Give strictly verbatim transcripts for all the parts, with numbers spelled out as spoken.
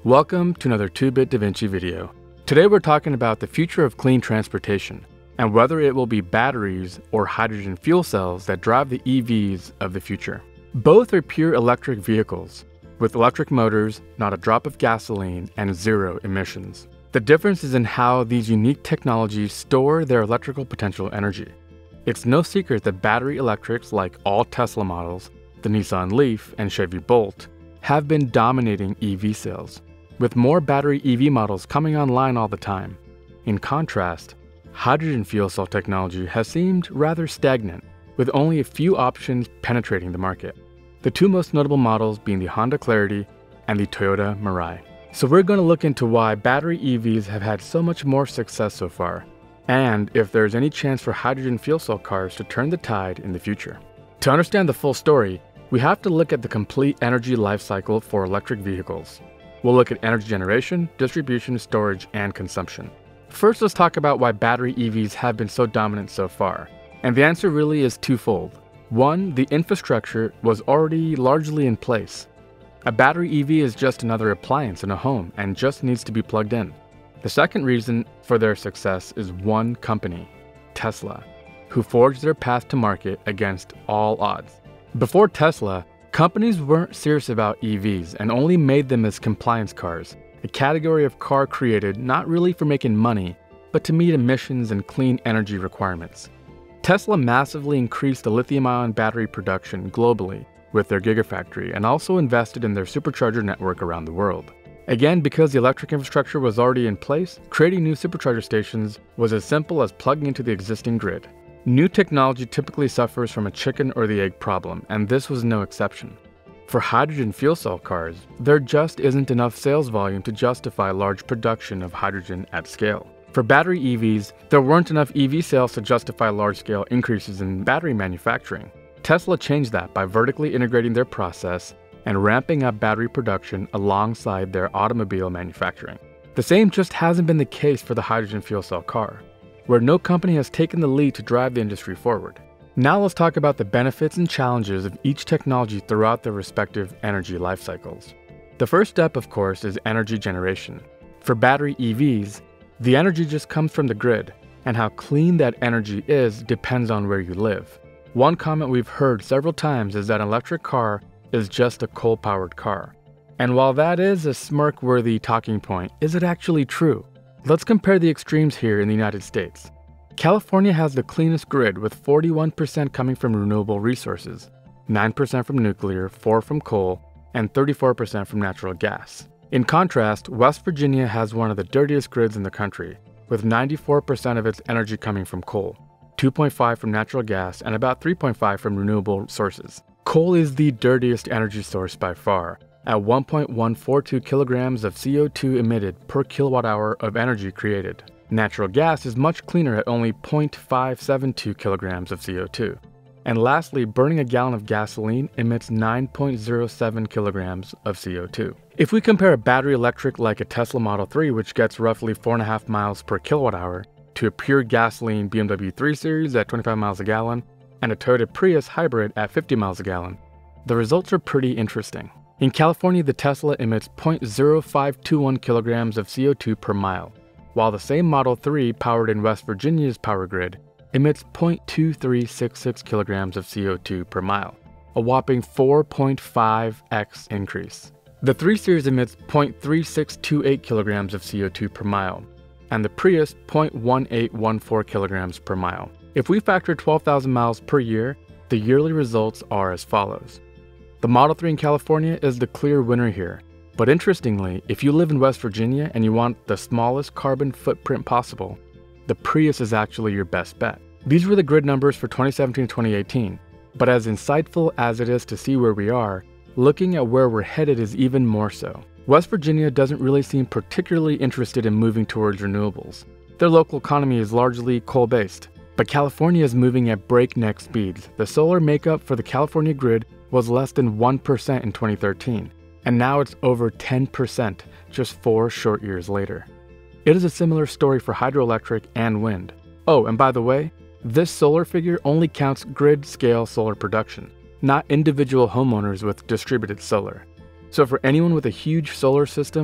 Welcome to another two bit DaVinci video. Today we're talking about the future of clean transportation and whether it will be batteries or hydrogen fuel cells that drive the E Vs of the future. Both are pure electric vehicles, with electric motors, not a drop of gasoline, and zero emissions. The difference is in how these unique technologies store their electrical potential energy. It's no secret that battery electrics like all Tesla models, the Nissan Leaf, and Chevy Bolt have been dominating E V sales, with more battery E V models coming online all the time. In contrast, hydrogen fuel cell technology has seemed rather stagnant, with only a few options penetrating the market. The two most notable models being the Honda Clarity and the Toyota Mirai. So we're going to look into why battery E Vs have had so much more success so far, and if there's any chance for hydrogen fuel cell cars to turn the tide in the future. To understand the full story, we have to look at the complete energy life cycle for electric vehicles. We'll look at energy generation, distribution, storage, and consumption. First, let's talk about why battery E Vs have been so dominant so far. And the answer really is twofold. One, the infrastructure was already largely in place. A battery E V is just another appliance in a home and just needs to be plugged in. The second reason for their success is one company, Tesla, who forged their path to market against all odds. Before Tesla, companies weren't serious about E Vs and only made them as compliance cars, a category of car created not really for making money, but to meet emissions and clean energy requirements. Tesla massively increased the lithium-ion battery production globally with their Gigafactory and also invested in their supercharger network around the world. Again, because the electric infrastructure was already in place, creating new supercharger stations was as simple as plugging into the existing grid. New technology typically suffers from a chicken or the egg problem, and this was no exception. For hydrogen fuel cell cars, there just isn't enough sales volume to justify large production of hydrogen at scale. For battery E Vs, there weren't enough E V sales to justify large-scale increases in battery manufacturing. Tesla changed that by vertically integrating their process and ramping up battery production alongside their automobile manufacturing. The same just hasn't been the case for the hydrogen fuel cell car, where no company has taken the lead to drive the industry forward. Now let's talk about the benefits and challenges of each technology throughout their respective energy life cycles. The first step, of course, is energy generation. For battery E Vs, the energy just comes from the grid, and how clean that energy is depends on where you live. One comment we've heard several times is that an electric car is just a coal-powered car. And while that is a smirk-worthy talking point, is it actually true? Let's compare the extremes here in the United States. California has the cleanest grid with forty-one percent coming from renewable resources, nine percent from nuclear, four percent from coal, and thirty-four percent from natural gas. In contrast, West Virginia has one of the dirtiest grids in the country, with ninety-four percent of its energy coming from coal, two point five percent from natural gas, and about three point five percent from renewable sources. Coal is the dirtiest energy source by far, at one point one four two kilograms of C O two emitted per kilowatt hour of energy created. Natural gas is much cleaner at only zero point five seven two kilograms of C O two. And lastly, burning a gallon of gasoline emits nine point zero seven kilograms of C O two. If we compare a battery electric like a Tesla Model three, which gets roughly four point five miles per kilowatt hour, to a pure gasoline B M W three series at twenty-five miles a gallon, and a Toyota Prius hybrid at fifty miles a gallon, the results are pretty interesting. In California, the Tesla emits zero point zero five two one kilograms of C O two per mile, while the same Model three powered in West Virginia's power grid emits zero point two three six six kilograms of C O two per mile, a whopping four point five x increase. The three series emits zero point three six two eight kilograms of C O two per mile, and the Prius zero point one eight one four kilograms per mile. If we factor twelve thousand miles per year, the yearly results are as follows. The Model three in California is the clear winner here, but interestingly, if you live in West Virginia and you want the smallest carbon footprint possible, the Prius is actually your best bet. These were the grid numbers for twenty seventeen to twenty eighteen, but as insightful as it is to see where we are, looking at where we're headed is even more so. West Virginia doesn't really seem particularly interested in moving towards renewables. Their local economy is largely coal-based, but California is moving at breakneck speeds. The solar makeup for the California grid was less than one percent in twenty thirteen, and now it's over ten percent just four short years later. It is a similar story for hydroelectric and wind. Oh, and by the way, this solar figure only counts grid-scale solar production, not individual homeowners with distributed solar. So for anyone with a huge solar system,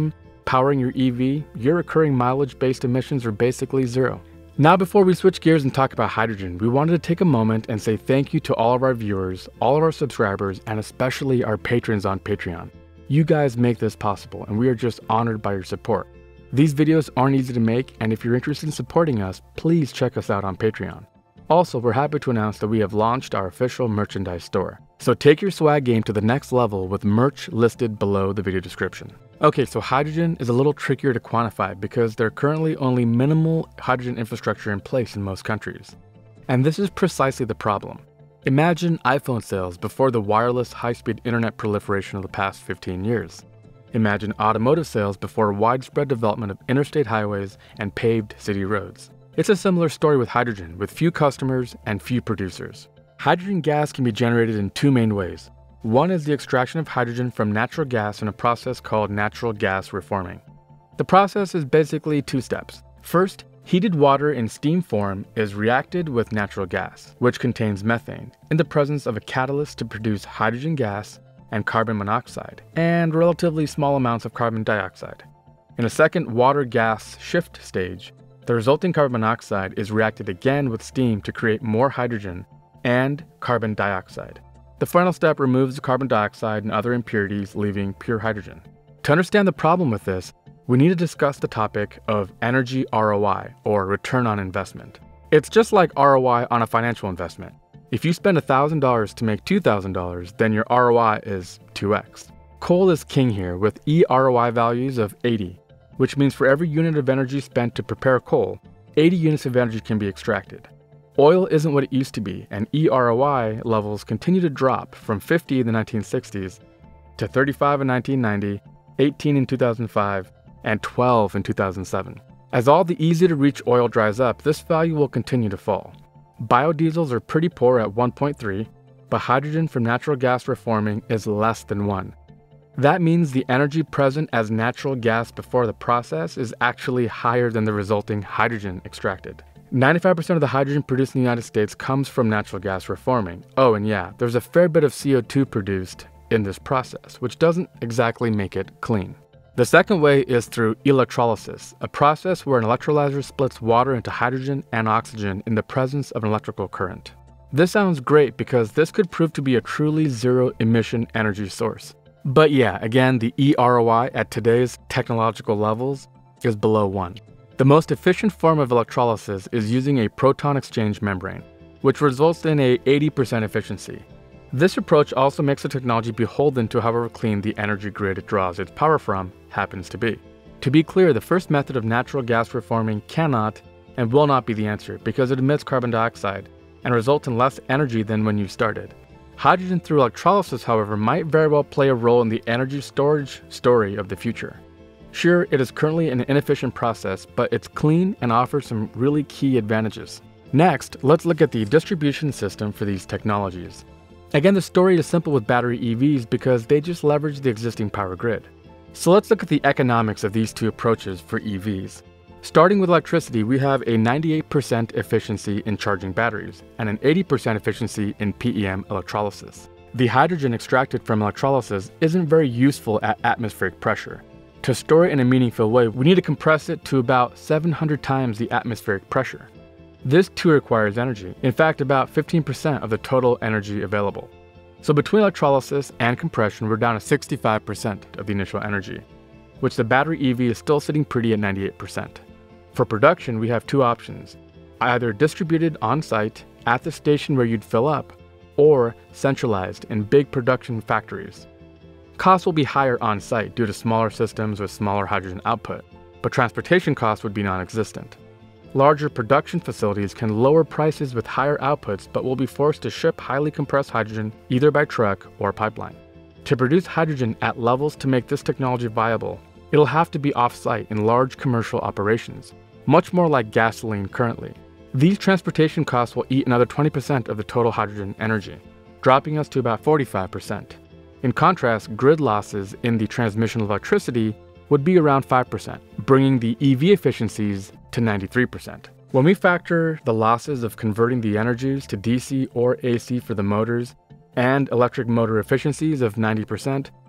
powering your E V, your recurring mileage-based emissions are basically zero. Now, before we switch gears and talk about hydrogen, we wanted to take a moment and say thank you to all of our viewers, all of our subscribers, and especially our patrons on Patreon. You guys make this possible, and we are just honored by your support. These videos aren't easy to make, and if you're interested in supporting us, please check us out on Patreon. Also, we're happy to announce that we have launched our official merchandise store. So take your swag game to the next level with merch listed below the video description. Okay, so hydrogen is a little trickier to quantify because there are currently only minimal hydrogen infrastructure in place in most countries. And this is precisely the problem. Imagine iPhone sales before the wireless high-speed internet proliferation of the past fifteen years. Imagine automotive sales before widespread development of interstate highways and paved city roads. It's a similar story with hydrogen, with few customers and few producers. Hydrogen gas can be generated in two main ways. One is the extraction of hydrogen from natural gas in a process called natural gas reforming. The process is basically two steps. First, heated water in steam form is reacted with natural gas, which contains methane, in the presence of a catalyst to produce hydrogen gas and carbon monoxide, and relatively small amounts of carbon dioxide. In a second water-gas shift stage, the resulting carbon monoxide is reacted again with steam to create more hydrogen and carbon dioxide. The final step removes the carbon dioxide and other impurities, leaving pure hydrogen. To understand the problem with this, we need to discuss the topic of energy R O I, or return on investment. It's just like R O I on a financial investment. If you spend one thousand dollars to make two thousand dollars, then your R O I is two X. Coal is king here with E R O I values of eighty. Which means for every unit of energy spent to prepare coal, eighty units of energy can be extracted. Oil isn't what it used to be, and E R O I levels continue to drop from fifty in the nineteen sixties to thirty-five in nineteen ninety, eighteen in two thousand five, and twelve in two thousand seven. As all the easy-to-reach oil dries up, this value will continue to fall. Biodiesels are pretty poor at one point three, but hydrogen from natural gas reforming is less than one. That means the energy present as natural gas before the process is actually higher than the resulting hydrogen extracted. ninety-five percent of the hydrogen produced in the United States comes from natural gas reforming. Oh, and yeah, there's a fair bit of C O two produced in this process, which doesn't exactly make it clean. The second way is through electrolysis, a process where an electrolyzer splits water into hydrogen and oxygen in the presence of an electrical current. This sounds great because this could prove to be a truly zero-emission energy source. But yeah, again, the E R O I at today's technological levels is below one. The most efficient form of electrolysis is using a proton exchange membrane, which results in a eighty percent efficiency. This approach also makes the technology beholden to however clean the energy grid it draws its power from happens to be. To be clear, the first method of natural gas reforming cannot and will not be the answer because it emits carbon dioxide and results in less energy than when you started. Hydrogen through electrolysis, however, might very well play a role in the energy storage story of the future. Sure, it is currently an inefficient process, but it's clean and offers some really key advantages. Next, let's look at the distribution system for these technologies. Again, the story is simple with battery E Vs because they just leverage the existing power grid. So let's look at the economics of these two approaches for E Vs. Starting with electricity, we have a ninety-eight percent efficiency in charging batteries and an eighty percent efficiency in P E M electrolysis. The hydrogen extracted from electrolysis isn't very useful at atmospheric pressure. To store it in a meaningful way, we need to compress it to about seven hundred times the atmospheric pressure. This too requires energy, in fact about fifteen percent of the total energy available. So between electrolysis and compression, we're down to sixty-five percent of the initial energy, which the battery E V is still sitting pretty at ninety-eight percent. For production, we have two options, either distributed on-site at the station where you'd fill up, or centralized in big production factories. Costs will be higher on-site due to smaller systems with smaller hydrogen output, but transportation costs would be non-existent. Larger production facilities can lower prices with higher outputs but will be forced to ship highly compressed hydrogen either by truck or pipeline. To produce hydrogen at levels to make this technology viable, it'll have to be off-site in large commercial operations, much more like gasoline currently. These transportation costs will eat another twenty percent of the total hydrogen energy, dropping us to about forty-five percent. In contrast, grid losses in the transmission of electricity would be around five percent, bringing the E V efficiencies to ninety-three percent. When we factor the losses of converting the energies to D C or A C for the motors and electric motor efficiencies of ninety percent,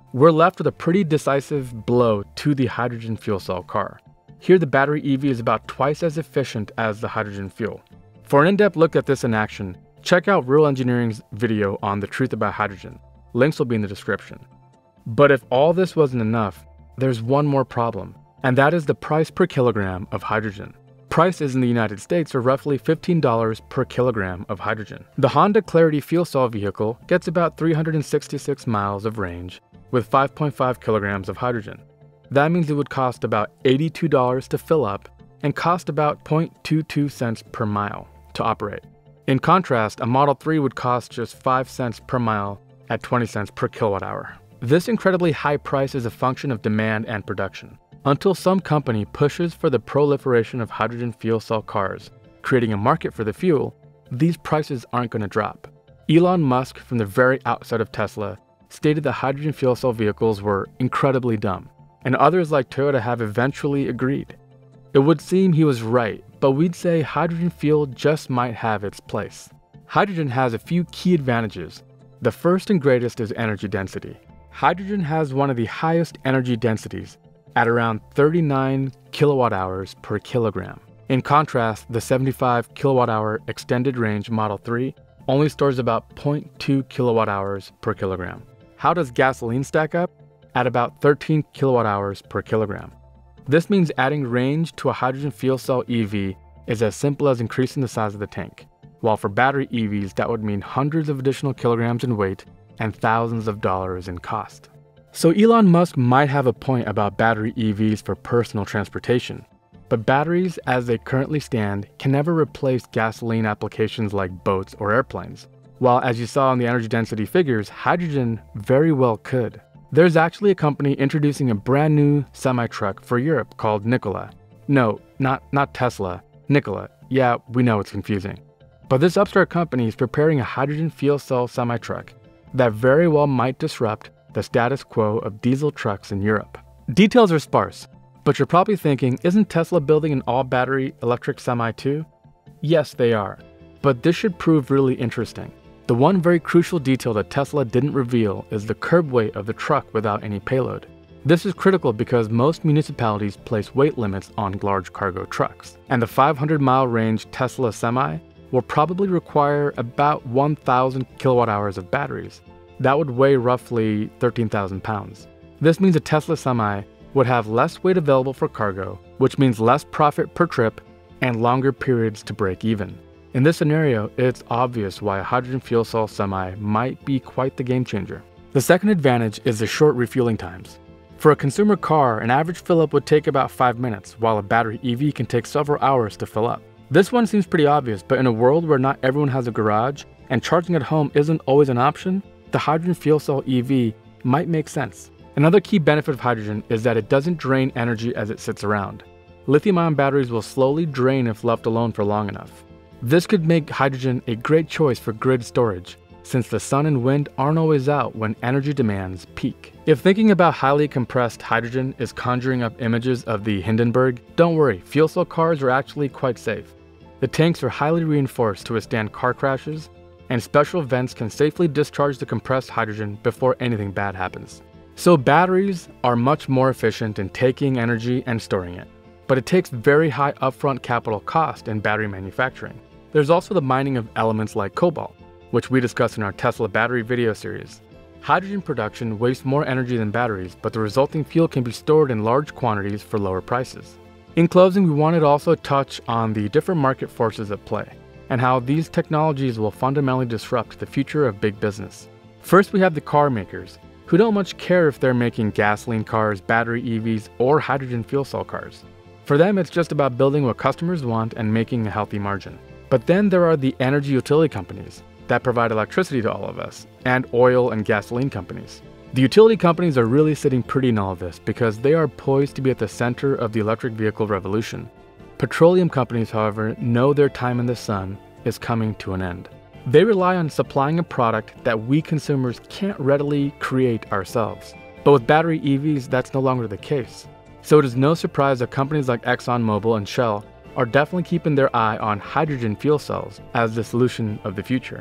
we're left with a pretty decisive blow to the hydrogen fuel cell car. Here the battery E V is about twice as efficient as the hydrogen fuel. For an in-depth look at this in action, check out Real Engineering's video on the truth about hydrogen. Links will be in the description. But if all this wasn't enough, there's one more problem, and that is the price per kilogram of hydrogen. Prices in the United States are roughly fifteen dollars per kilogram of hydrogen. The Honda Clarity fuel cell vehicle gets about three hundred sixty-six miles of range with five point five kilograms of hydrogen. That means it would cost about eighty-two dollars to fill up and cost about zero point two two cents per mile to operate. In contrast, a Model three would cost just five cents per mile at twenty cents per kilowatt hour. This incredibly high price is a function of demand and production. Until some company pushes for the proliferation of hydrogen fuel cell cars, creating a market for the fuel, these prices aren't going to drop. Elon Musk, from the very outset of Tesla, stated that hydrogen fuel cell vehicles were incredibly dumb, and others like Toyota have eventually agreed. It would seem he was right, but we'd say hydrogen fuel just might have its place. Hydrogen has a few key advantages. The first and greatest is energy density. Hydrogen has one of the highest energy densities, at around thirty-nine kilowatt hours per kilogram. In contrast, the seventy-five kilowatt hour extended range Model three only stores about zero point two kilowatt hours per kilogram. How does gasoline stack up? At about thirteen kilowatt hours per kilogram. This means adding range to a hydrogen fuel cell E V is as simple as increasing the size of the tank, while for battery E Vs that would mean hundreds of additional kilograms in weight and thousands of dollars in cost. So Elon Musk might have a point about battery E Vs for personal transportation, but batteries as they currently stand can never replace gasoline applications like boats or airplanes, while as you saw in the energy density figures, hydrogen very well could. There's actually a company introducing a brand new semi-truck for Europe called Nikola. No, not, not Tesla, Nikola. Yeah, we know it's confusing. But this upstart company is preparing a hydrogen fuel cell semi-truck that very well might disrupt the status quo of diesel trucks in Europe. Details are sparse, but you're probably thinking, isn't Tesla building an all-battery electric semi too? Yes, they are, but this should prove really interesting. The one very crucial detail that Tesla didn't reveal is the curb weight of the truck without any payload. This is critical because most municipalities place weight limits on large cargo trucks, and the five hundred mile range Tesla Semi will probably require about one thousand kilowatt hours of batteries. That would weigh roughly thirteen thousand pounds. This means a Tesla Semi would have less weight available for cargo, which means less profit per trip and longer periods to break even. In this scenario, it's obvious why a hydrogen fuel cell Semi might be quite the game changer. The second advantage is the short refueling times. For a consumer car, an average fill-up would take about five minutes, while a battery E V can take several hours to fill up. This one seems pretty obvious, but in a world where not everyone has a garage and charging at home isn't always an option, the hydrogen fuel cell E V might make sense. Another key benefit of hydrogen is that it doesn't drain energy as it sits around. Lithium-ion batteries will slowly drain if left alone for long enough. This could make hydrogen a great choice for grid storage, since the sun and wind aren't always out when energy demands peak. If thinking about highly compressed hydrogen is conjuring up images of the Hindenburg, don't worry, fuel cell cars are actually quite safe. The tanks are highly reinforced to withstand car crashes, and special vents can safely discharge the compressed hydrogen before anything bad happens. So batteries are much more efficient in taking energy and storing it, but it takes very high upfront capital cost in battery manufacturing. There's also the mining of elements like cobalt, which we discussed in our Tesla battery video series. Hydrogen production wastes more energy than batteries, but the resulting fuel can be stored in large quantities for lower prices. In closing, we wanted to also touch on the different market forces at play, and how these technologies will fundamentally disrupt the future of big business. First, we have the car makers, who don't much care if they're making gasoline cars, battery E Vs, or hydrogen fuel cell cars. For them, it's just about building what customers want and making a healthy margin. But then there are the energy utility companies that provide electricity to all of us, and oil and gasoline companies. The utility companies are really sitting pretty in all of this because they are poised to be at the center of the electric vehicle revolution. Petroleum companies, however, know their time in the sun is coming to an end. They rely on supplying a product that we consumers can't readily create ourselves. But with battery E Vs, that's no longer the case. So it is no surprise that companies like ExxonMobil and Shell are definitely keeping their eye on hydrogen fuel cells as the solution of the future.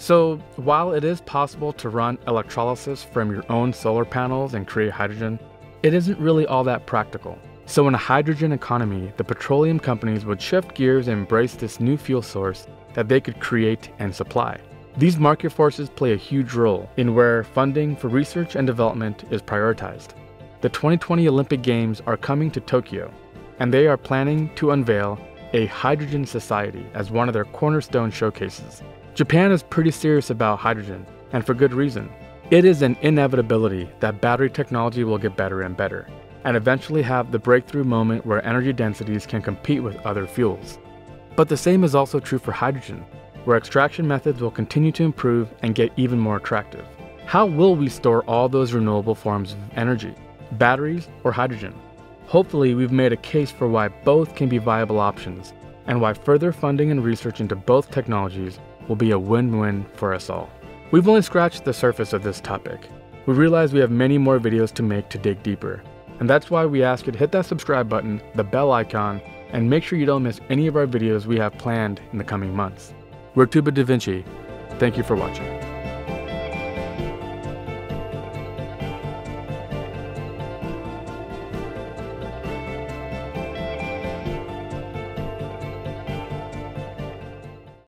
So while it is possible to run electrolysis from your own solar panels and create hydrogen, it isn't really all that practical. So in a hydrogen economy, the petroleum companies would shift gears and embrace this new fuel source that they could create and supply. These market forces play a huge role in where funding for research and development is prioritized. The twenty twenty Olympic Games are coming to Tokyo, and they are planning to unveil a hydrogen society as one of their cornerstone showcases. Japan is pretty serious about hydrogen, and for good reason. It is an inevitability that battery technology will get better and better, and eventually have the breakthrough moment where energy densities can compete with other fuels. But the same is also true for hydrogen, where extraction methods will continue to improve and get even more attractive. How will we store all those renewable forms of energy? Batteries or hydrogen? Hopefully, we've made a case for why both can be viable options, and why further funding and research into both technologies will be a win-win for us all. We've only scratched the surface of this topic. We realize we have many more videos to make to dig deeper, and that's why we ask you to hit that subscribe button, the bell icon, and make sure you don't miss any of our videos we have planned in the coming months. We're two bit Da Vinci. Thank you for watching.